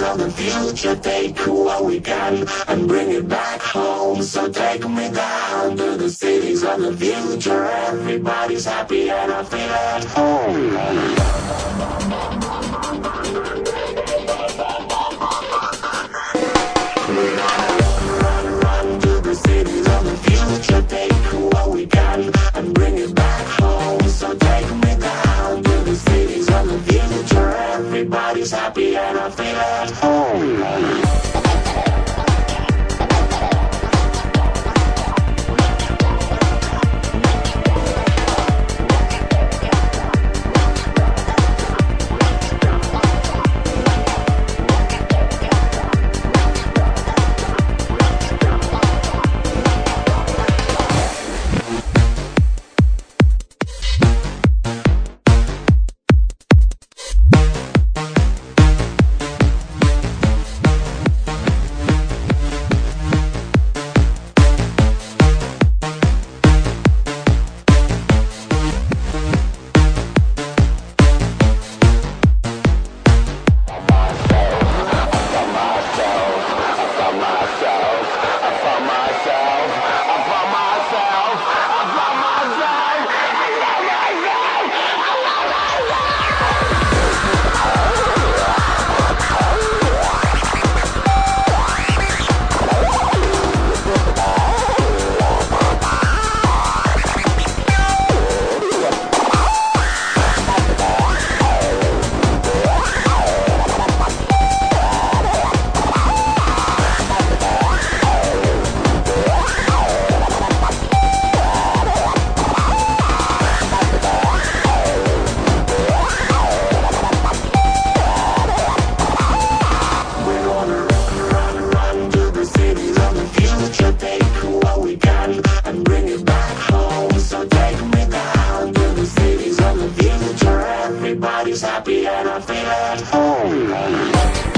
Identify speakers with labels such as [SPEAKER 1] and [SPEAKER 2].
[SPEAKER 1] of the future. Take what we can and bring it back home. So take me down to the cities of the future. Everybody's happy and I feel at home. We're gonna run to the cities of the future. Take what we can and bring it back home. So take me down to the cities of the future. Everybody's happy and I feel at home. And bring it back home. So take me down to the cities of the future. Everybody's happy and I feel at home.